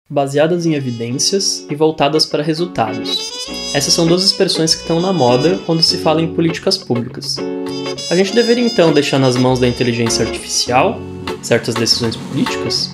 baseadas em evidências e voltadas para resultados. Essas são duas expressões que estão na moda quando se fala em políticas públicas. A gente deveria então deixar nas mãos da inteligência artificial certas decisões políticas?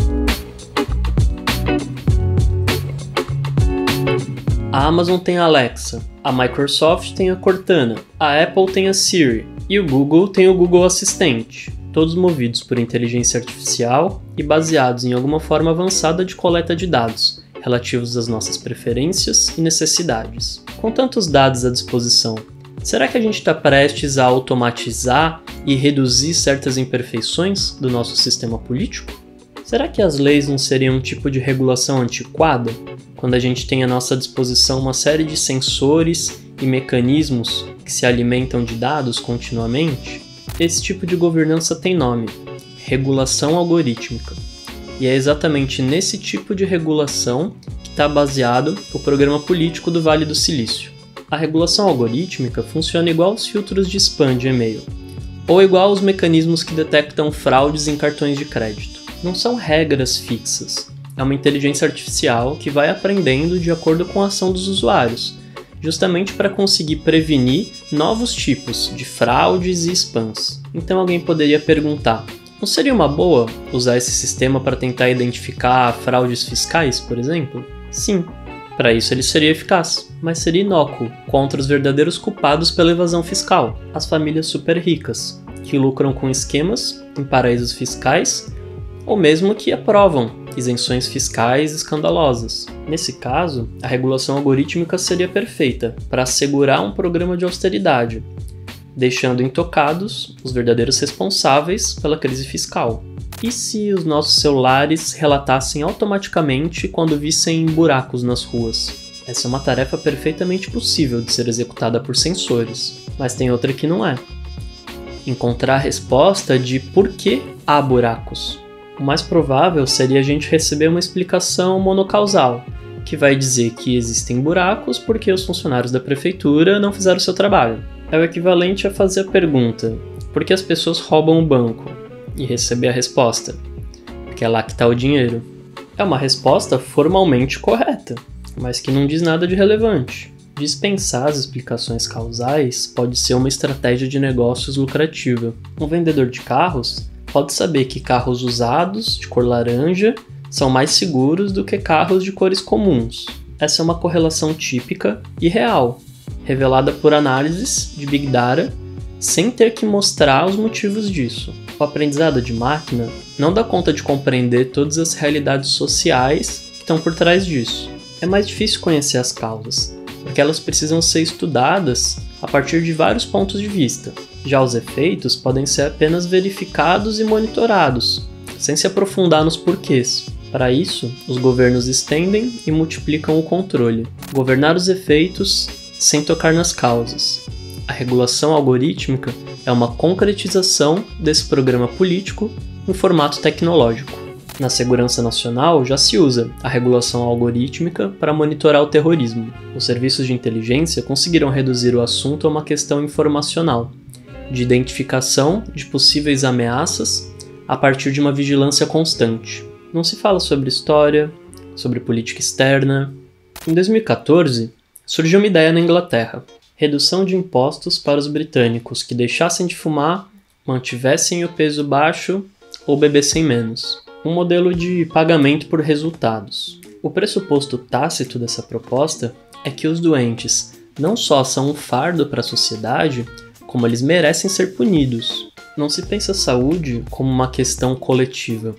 A Amazon tem a Alexa, a Microsoft tem a Cortana, a Apple tem a Siri e o Google tem o Google Assistente, todos movidos por inteligência artificial e baseados em alguma forma avançada de coleta de dados, relativos às nossas preferências e necessidades. Com tantos dados à disposição, será que a gente está prestes a automatizar e reduzir certas imperfeições do nosso sistema político? Será que as leis não seriam um tipo de regulação antiquada, quando a gente tem à nossa disposição uma série de sensores e mecanismos que se alimentam de dados continuamente? Esse tipo de governança tem nome: regulação algorítmica. E é exatamente nesse tipo de regulação que está baseado o programa político do Vale do Silício. A regulação algorítmica funciona igual aos filtros de spam de e-mail, ou igual aos mecanismos que detectam fraudes em cartões de crédito. Não são regras fixas, é uma inteligência artificial que vai aprendendo de acordo com a ação dos usuários, justamente para conseguir prevenir novos tipos de fraudes e spams. Então alguém poderia perguntar: não seria uma boa usar esse sistema para tentar identificar fraudes fiscais, por exemplo? Sim, para isso ele seria eficaz, mas seria inócuo contra os verdadeiros culpados pela evasão fiscal, as famílias super ricas, que lucram com esquemas em paraísos fiscais ou mesmo que aprovam isenções fiscais escandalosas. Nesse caso, a regulação algorítmica seria perfeita para assegurar um programa de austeridade, deixando intocados os verdadeiros responsáveis pela crise fiscal. E se os nossos celulares relatassem automaticamente quando vissem buracos nas ruas? Essa é uma tarefa perfeitamente possível de ser executada por sensores, mas tem outra que não é: encontrar a resposta de por que há buracos. O mais provável seria a gente receber uma explicação monocausal, que vai dizer que existem buracos porque os funcionários da prefeitura não fizeram o seu trabalho. É o equivalente a fazer a pergunta: por que as pessoas roubam o banco? E receber a resposta: porque é lá que está o dinheiro. É uma resposta formalmente correta, mas que não diz nada de relevante. Dispensar as explicações causais pode ser uma estratégia de negócios lucrativa. Um vendedor de carros pode saber que carros usados, de cor laranja, são mais seguros do que carros de cores comuns. Essa é uma correlação típica e real, revelada por análises de Big Data, sem ter que mostrar os motivos disso. O aprendizado de máquina não dá conta de compreender todas as realidades sociais que estão por trás disso. É mais difícil conhecer as causas, porque elas precisam ser estudadas a partir de vários pontos de vista. Já os efeitos podem ser apenas verificados e monitorados, sem se aprofundar nos porquês. Para isso, os governos estendem e multiplicam o controle. Governar os efeitos sem tocar nas causas. A regulação algorítmica é uma concretização desse programa político em formato tecnológico. Na segurança nacional já se usa a regulação algorítmica para monitorar o terrorismo. Os serviços de inteligência conseguiram reduzir o assunto a uma questão informacional, de identificação de possíveis ameaças a partir de uma vigilância constante. Não se fala sobre história, sobre política externa. Em 2014, surgiu uma ideia na Inglaterra: redução de impostos para os britânicos que deixassem de fumar, mantivessem o peso baixo ou bebessem menos. Um modelo de pagamento por resultados. O pressuposto tácito dessa proposta é que os doentes não só são um fardo para a sociedade, como eles merecem ser punidos. Não se pensa a saúde como uma questão coletiva.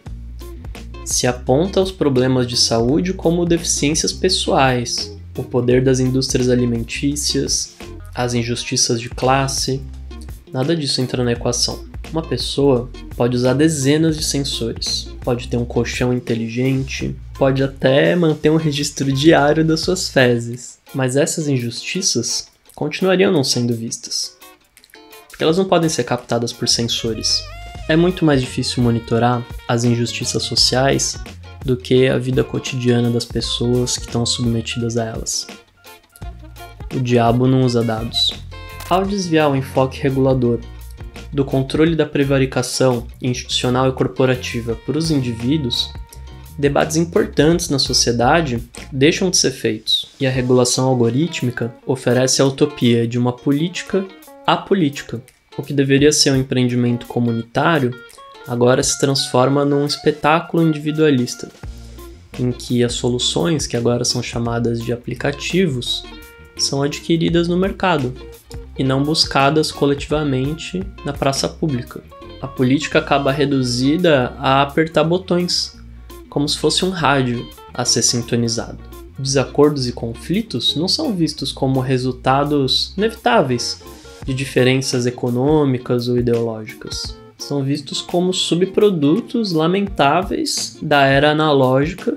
Se aponta os problemas de saúde como deficiências pessoais, o poder das indústrias alimentícias, as injustiças de classe. Nada disso entra na equação. Uma pessoa pode usar dezenas de sensores, pode ter um colchão inteligente, pode até manter um registro diário das suas fezes, mas essas injustiças continuariam não sendo vistas, porque elas não podem ser captadas por sensores. É muito mais difícil monitorar as injustiças sociais do que a vida cotidiana das pessoas que estão submetidas a elas. O diabo não usa dados. Ao desviar o enfoque regulador do controle da prevaricação institucional e corporativa para os indivíduos, debates importantes na sociedade deixam de ser feitos, e a regulação algorítmica oferece a utopia de uma política apolítica. O que deveria ser um empreendimento comunitário agora se transforma num espetáculo individualista, em que as soluções, que agora são chamadas de aplicativos, são adquiridas no mercado e não buscadas coletivamente na praça pública. A política acaba reduzida a apertar botões, como se fosse um rádio a ser sintonizado. Desacordos e conflitos não são vistos como resultados inevitáveis de diferenças econômicas ou ideológicas. São vistos como subprodutos lamentáveis da era analógica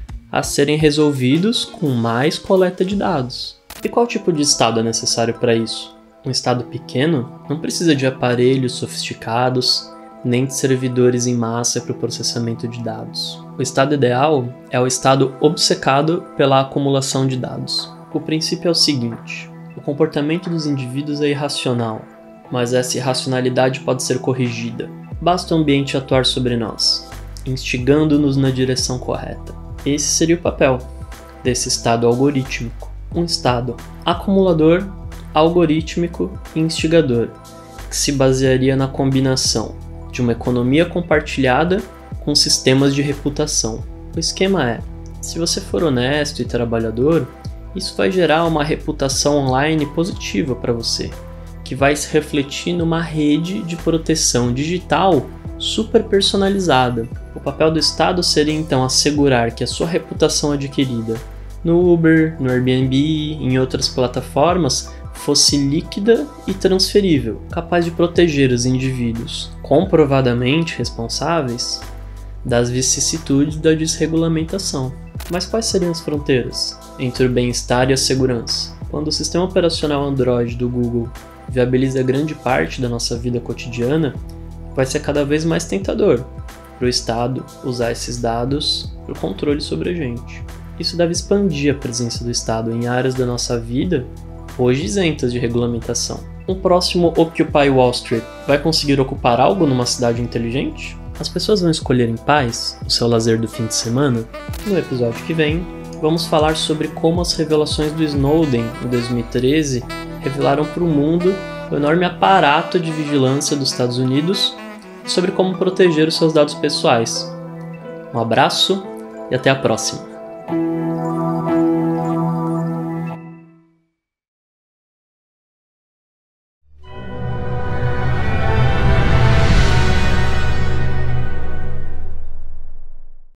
a serem resolvidos com mais coleta de dados. E qual tipo de Estado é necessário para isso? Um Estado pequeno não precisa de aparelhos sofisticados, nem de servidores em massa para o processamento de dados. O Estado ideal é o Estado obcecado pela acumulação de dados. O princípio é o seguinte: o comportamento dos indivíduos é irracional, mas essa irracionalidade pode ser corrigida. Basta o ambiente atuar sobre nós, instigando-nos na direção correta. Esse seria o papel desse Estado algorítmico. Um Estado acumulador, algorítmico e instigador, que se basearia na combinação de uma economia compartilhada com sistemas de reputação. O esquema é: se você for honesto e trabalhador, isso vai gerar uma reputação online positiva para você, que vai se refletir numa rede de proteção digital super personalizada. O papel do Estado seria então assegurar que a sua reputação adquirida no Uber, no Airbnb e em outras plataformas fosse líquida e transferível, capaz de proteger os indivíduos comprovadamente responsáveis das vicissitudes da desregulamentação. Mas quais seriam as fronteiras entre o bem-estar e a segurança? Quando o sistema operacional Android do Google viabiliza grande parte da nossa vida cotidiana, vai ser cada vez mais tentador para o Estado usar esses dados para o controle sobre a gente. Isso deve expandir a presença do Estado em áreas da nossa vida hoje isentas de regulamentação. Um próximo Occupy Wall Street vai conseguir ocupar algo numa cidade inteligente? As pessoas vão escolher em paz o seu lazer do fim de semana? No episódio que vem, vamos falar sobre como as revelações do Snowden em 2013 revelaram para o mundo o enorme aparato de vigilância dos Estados Unidos e sobre como proteger os seus dados pessoais. Um abraço e até a próxima!